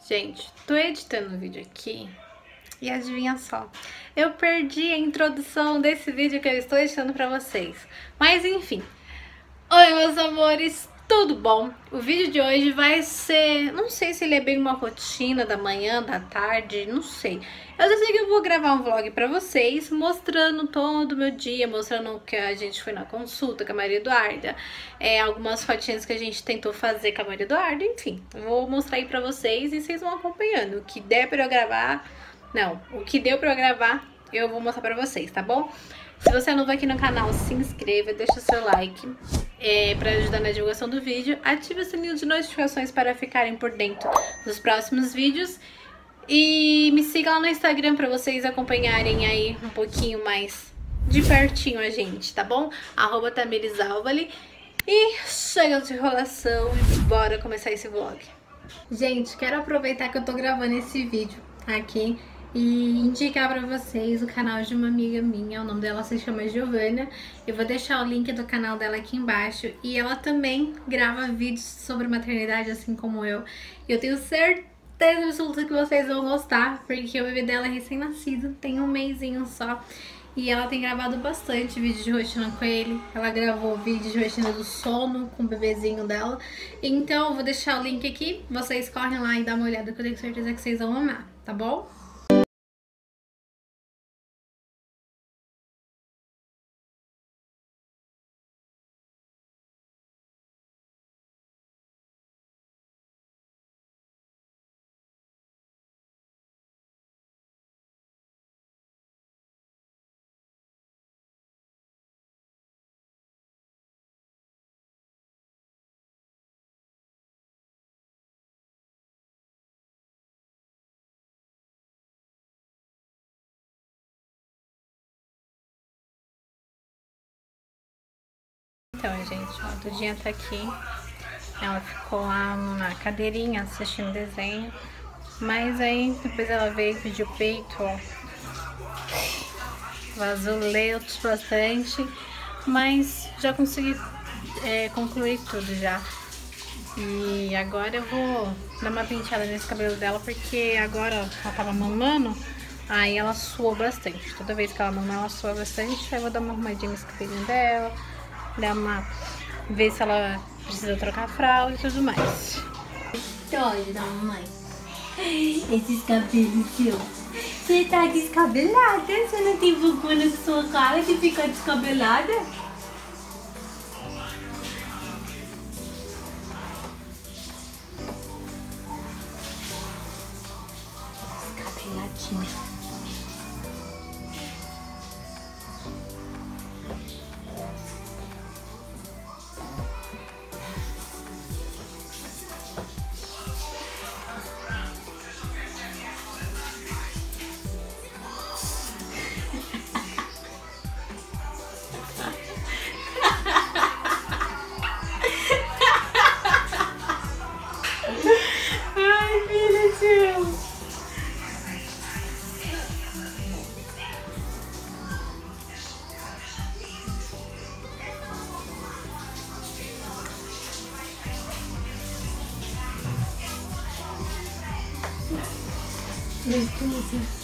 Gente, tô editando o vídeo aqui e adivinha só, eu perdi a introdução desse vídeo que eu estou editando pra vocês. Mas enfim, oi meus amores, tudo bom? O vídeo de hoje vai ser, não sei se ele é bem uma rotina da manhã, da tarde, não sei. Eu decidi que eu vou gravar um vlog pra vocês, mostrando todo o meu dia, mostrando que a gente foi na consulta com a Maria Eduarda, algumas fotinhas que a gente tentou fazer com a Maria Eduarda, enfim. Eu vou mostrar aí pra vocês e vocês vão acompanhando. O que der pra eu gravar, o que deu pra eu gravar, eu vou mostrar pra vocês, tá bom? Se você é novo aqui no canal, se inscreva, deixa o seu like para ajudar na divulgação do vídeo. Ative o sininho de notificações para ficarem por dentro dos próximos vídeos. E me siga lá no Instagram para vocês acompanharem aí um pouquinho mais de pertinho a gente, tá bom? @TamirisAlvali. E chega de enrolação e bora começar esse vlog. Gente, quero aproveitar que eu tô gravando esse vídeo aqui e indicar pra vocês o canal de uma amiga minha. O nome dela se chama Giovana. Eu vou deixar o link do canal dela aqui embaixo. E ela também grava vídeos sobre maternidade, assim como eu. E eu tenho certeza absoluta que vocês vão gostar, porque o bebê dela é recém-nascido, tem um mesinho só. E ela tem gravado bastante vídeo de rotina com ele. Ela gravou vídeo de rotina do sono com o bebezinho dela. Então eu vou deixar o link aqui. Vocês correm lá e dá uma olhada, que eu tenho certeza que vocês vão amar, tá bom? Então, gente, ó, a Dudinha tá aqui. Ela ficou lá na cadeirinha assistindo desenho. Mas aí, depois ela veio pedir o peito, ó. Vazou leite bastante. Mas já consegui concluir tudo já. E agora eu vou dar uma penteada nesse cabelo dela, porque agora ela tava mamando. Aí ela suou bastante. Toda vez que ela mama, ela sua bastante. Aí eu vou dar uma arrumadinha nesse cabelinho dela. Ver se ela precisa trocar a fralda e tudo mais. Olha da mamãe. Esses cabelos seus. Você tá descabelada? Você não tem vergonha com sua cara de ficar descabelada? Descabeladinha. Ai, filho seu. Gostoso.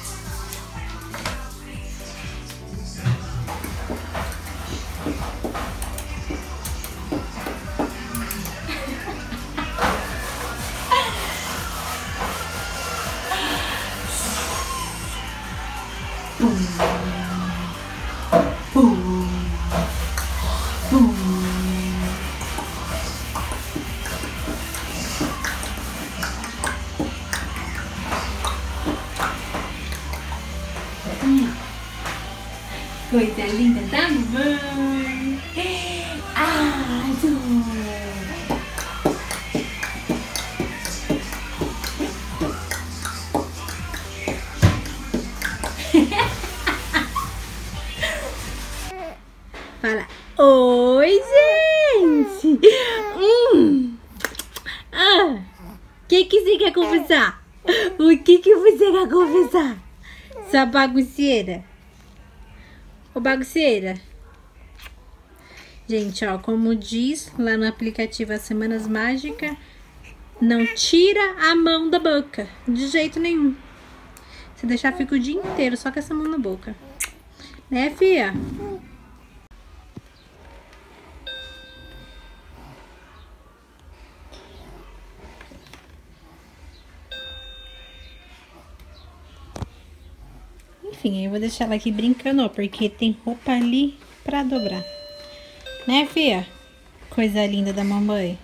Coisa linda da mãe. Azul. Fala, oi, gente. Que você quer confessar? O que você quer confessar? Sua bagunceira. Ô, bagunceira. Gente, ó, como diz lá no aplicativo As Semanas Mágicas, Não tira a mão da boca, de jeito nenhum. Se deixar, fica o dia inteiro só com essa mão na boca. Né, fia? Enfim, eu vou deixar ela aqui brincando, ó, porque tem roupa ali pra dobrar. Né, fia? Coisa linda da mamãe.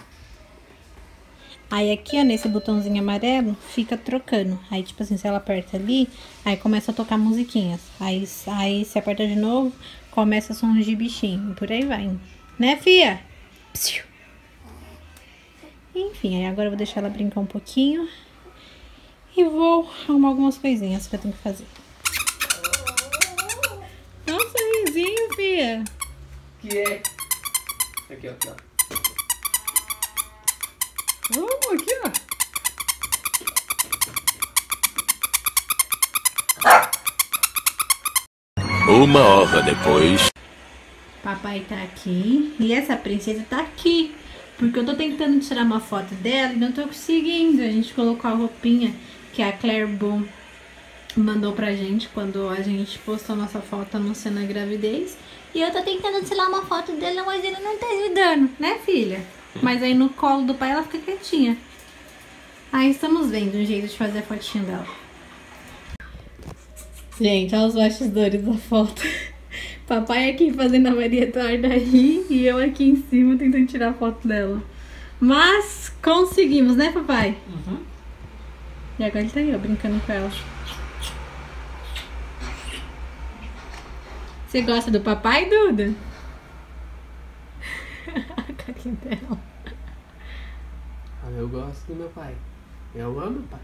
Aí aqui, ó, nesse botãozinho amarelo, fica trocando. Aí, tipo assim, se ela aperta ali, aí começa a tocar musiquinhas. Aí se aperta de novo, começa a sons de bichinho. Por aí vai. Né, fia? Psiu. Enfim, aí agora eu vou deixar ela brincar um pouquinho. E vou arrumar algumas coisinhas que eu tenho que fazer. Dá um sorrisinho, fia. Que é? Aqui, ó, aqui, ó. Aqui, ó. Uma hora depois. Papai tá aqui e essa princesa tá aqui. Porque eu tô tentando tirar uma foto dela e não tô conseguindo. A gente colocou a roupinha que a Claire Boom mandou pra gente quando a gente postou nossa foto anunciando a gravidez. E eu tô tentando tirar uma foto dela, mas ele não tá ajudando, né, filha? Mas aí no colo do pai ela fica quietinha. Aí estamos vendo um jeito de fazer a fotinha dela. Gente, olha os bastidores da foto. Papai aqui fazendo a Maria Eduarda rir e eu aqui em cima tentando tirar a foto dela. Mas conseguimos, né, papai? Uhum. E agora ele tá aí, ó, brincando com ela. Você gosta do papai, Duda? A carinha dela. Eu gosto do meu pai. Eu amo meu pai.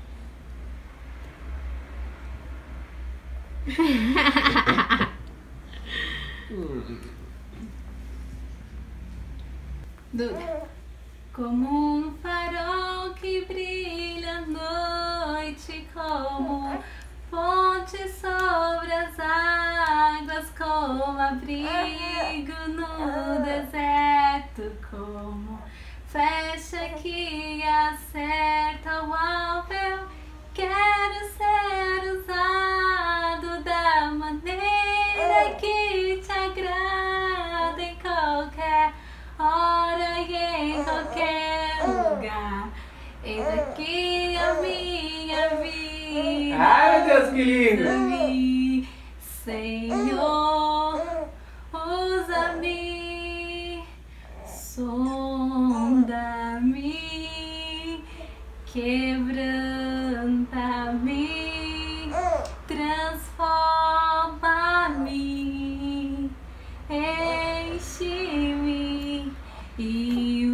Duda. Como um farol que brilha à noite, como ponte sobre as águas, como abrigo no deserto, como flecha que acerta o alvo. Eu quero ser usado da maneira que te agrada, em qualquer hora e em qualquer lugar. Eis aqui a minha vida. Ai, meu Deus, que lindo! Senhor, usa-me, sonda-me, quebranta-me, transforma-me, enche-me e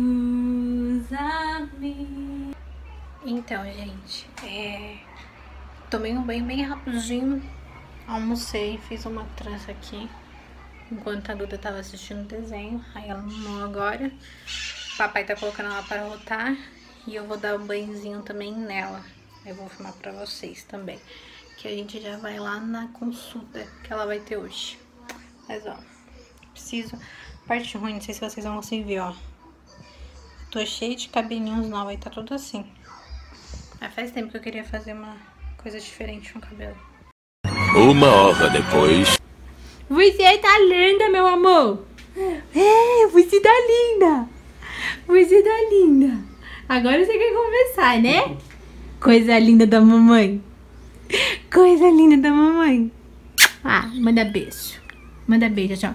usa-me. Então, gente, tomei um banho bem rapidinho, almocei, fiz uma trança aqui, enquanto a Duda tava assistindo o desenho, aí ela mamou agora, papai tá colocando ela para rotar, e eu vou dar um banhozinho também nela, eu vou filmar pra vocês também, que a gente já vai lá na consulta que ela vai ter hoje. Mas ó, preciso, parte ruim, não sei se vocês vão conseguir ver, ó, tô cheia de cabelinhos novos, aí tá tudo assim. Mas faz tempo que eu queria fazer uma coisa diferente no cabelo. Uma hora depois. Você tá linda, meu amor. Você tá linda. Você tá linda. Agora você quer conversar, né? Coisa linda da mamãe. Coisa linda da mamãe. Ah, manda beijo. Manda beijo, tchau.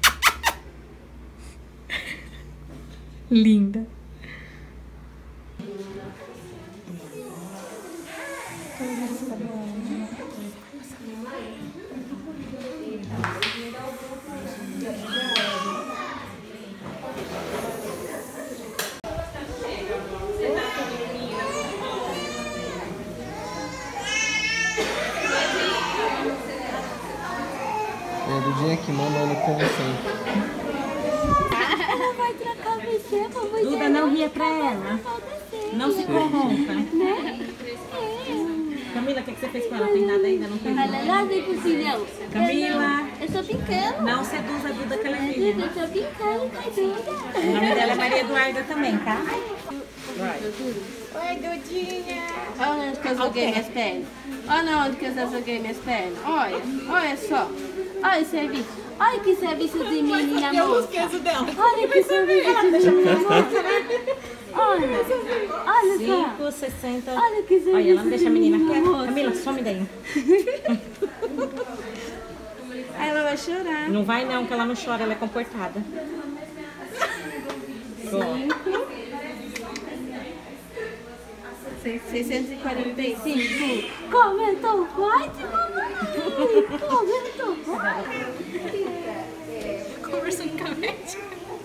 Linda. Dudinha que manda no como sempre. Ela vai trocar você, mamãe. Duda, não ria pra ela. Não se corrompa. Né? Camila, o que você fez com ela? Tem nada ainda? Não tem Olha nada. lá, vem pro filhão. Camila. Eu sou brincando. Não seduza a Duda que ela é Duda, minha. eu tô brincando com a Duda. O nome dela é Maria Eduarda também, tá? Vai. Oi, Dudinha. Olha onde que eu joguei minhas pernas. Olha onde que eu joguei minhas pernas. Olha, olha só. Olha o serviço. Olha que serviço de menina moça. Olha que serviço de menina moça. Olha, olha só. 5,60. Olha que serviço. Olha, ela não deixa a menina menina quieta. moça. Camila, some daí. Aí ela vai chorar. Não vai não, que ela não chora, ela é comportada. 645. Comentou forte, mamãe. Comentou forte. Conversando com a médica.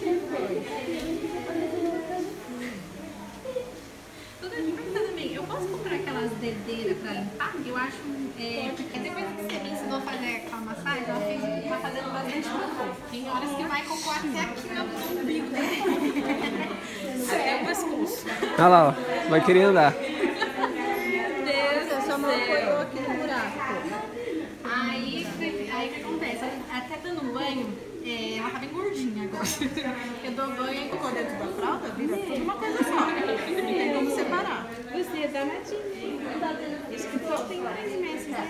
Eu posso comprar aquelas dedeiras pra limpar? Eu acho, porque depois que você me ensinou a fazer aquela massagem, ela fez uma fazendo bastante cocô. Tem horas que vai cocô até aqui no umbigo, né? Até o pescoço. Olha lá, ó. Vai querer andar. Deus do céu. Aqui no buraco. Aí o que acontece? Até dando banho, ela tá bem gordinha agora. Eu dou banho e cocô dentro da fralda, vira tudo uma coisa só. Não tem como separar. Você é danadinha. Isso que só tem 3 meses, né?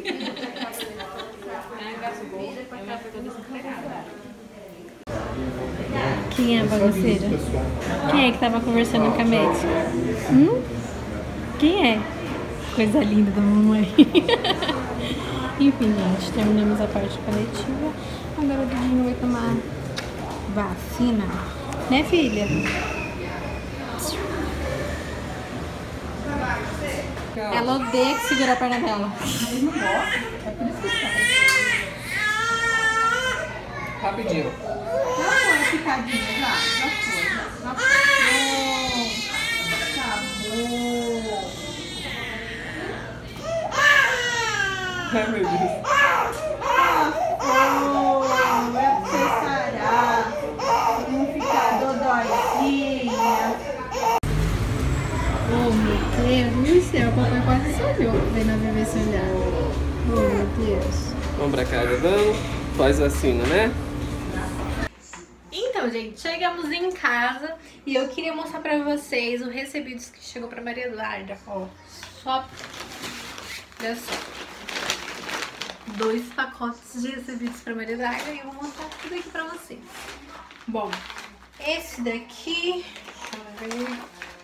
Quem é a bagunceira? Quem é que tava conversando com a médica? Quem é? Coisa linda da mamãe. Enfim, gente, terminamos a parte coletiva. Agora o Dudinho vai tomar vacina. Né, filha? Ela odeia que segura a perna dela. Rapidinho. Ai, meu Deus. Oh, meu Deus do céu, o papai quase se olhou vendo a bebê se olhar. Oh, meu Deus. Vamos pra casa, vamos. Faz vacina, né? Então, gente, chegamos em casa e eu queria mostrar pra vocês o recebidos que chegou pra Maria Eduarda. Ó, só... Olha só. 2 pacotes de recebidos pra Maria Eduarda e eu vou mostrar tudo aqui pra vocês. Bom, esse daqui... Deixa eu ver...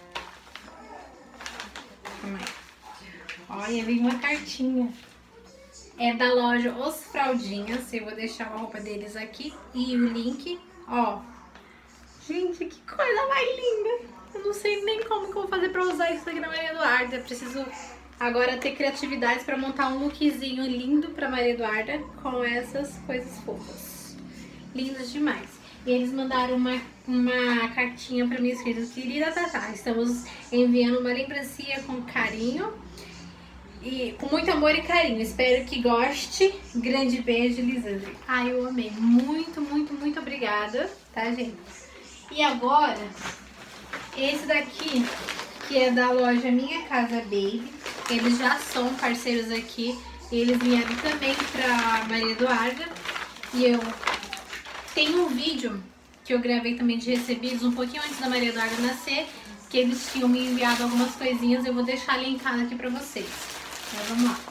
Calma aí. Olha, vem uma cartinha. É da loja Os Fraldinhas. Eu vou deixar a roupa deles aqui e o link. Ó. Gente, que coisa mais linda. Eu não sei nem como que eu vou fazer pra usar isso aqui na Maria Eduarda. Eu preciso agora ter criatividade pra montar um lookzinho lindo pra Maria Eduarda com essas coisas fofas. Lindas demais. E eles mandaram uma cartinha pra mim escrita: querida Tatá, estamos enviando uma lembrancinha com carinho e com muito amor e carinho. Espero que goste. Grande beijo, Lisandre. Ai, eu amei. Muito, muito, muito obrigada, tá, gente? E agora, esse daqui, que é da loja Minha Casa Baby. Eles já são parceiros aqui. Eles vieram também pra Maria Eduarda. E eu tenho um vídeo que eu gravei também de recebidos um pouquinho antes da Maria Eduarda nascer, que eles tinham me enviado algumas coisinhas. Eu vou deixar linkado aqui pra vocês. Então vamos lá.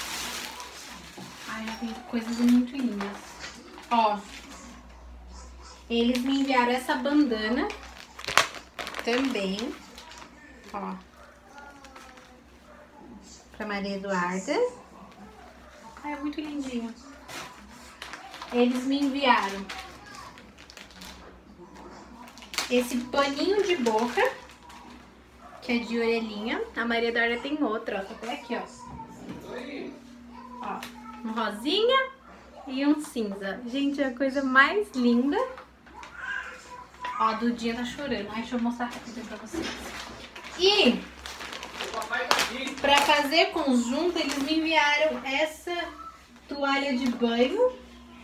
Ai, tem coisas muito lindas. Ó, eles me enviaram essa bandana também, ó, pra Maria Eduarda. Ai, é muito lindinho. Eles me enviaram esse paninho de boca, que é de orelhinha. A Maria Eduarda tem outra, ó, tá até aqui, ó. Ó, um rosinha e um cinza. Gente, é a coisa mais linda. Ó, a Dudinha tá chorando. Ai, deixa eu mostrar rápido pra vocês. E pra fazer conjunto, eles me enviaram essa toalha de banho.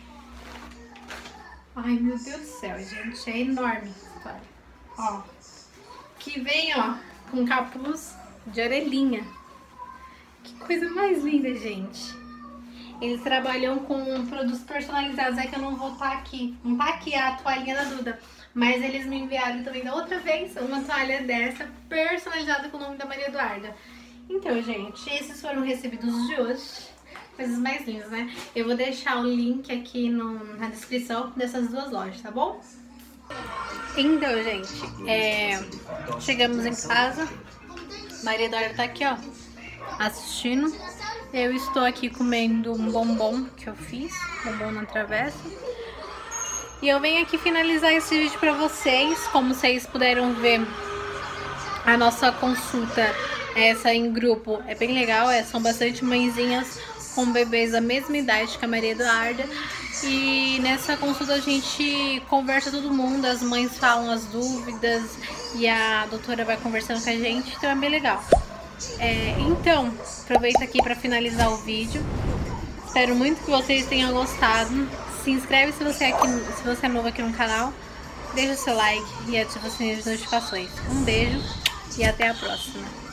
Ai, meu Deus do céu, gente, é enorme essa toalha. Ó, que vem, ó, com capuz de orelhinha. Que coisa mais linda, gente. Eles trabalham com produtos personalizados. É que eu não vou estar aqui. Não tá aqui a toalhinha da Duda. Mas eles me enviaram também da outra vez uma toalha dessa, personalizada com o nome da Maria Eduarda. Então, gente, esses foram recebidos de hoje. Coisas mais lindas, né? Eu vou deixar o link aqui na descrição dessas duas lojas, tá bom? Então, gente, chegamos em casa. Maria Eduarda tá aqui, ó, assistindo. Eu estou aqui comendo um bombom que eu fiz, bombom na travessa. E eu venho aqui finalizar esse vídeo pra vocês. Como vocês puderam ver, a nossa consulta, essa em grupo, é bem legal. São bastante mãezinhas com bebês da mesma idade que a Maria Eduarda. E nessa consulta a gente conversa todo mundo, as mães falam as dúvidas e a doutora vai conversando com a gente, então é bem legal. Então, aproveito aqui para finalizar o vídeo. Espero muito que vocês tenham gostado. Se inscreve se você é novo aqui no canal. Deixa o seu like e ativa o sininho de notificações. Um beijo e até a próxima.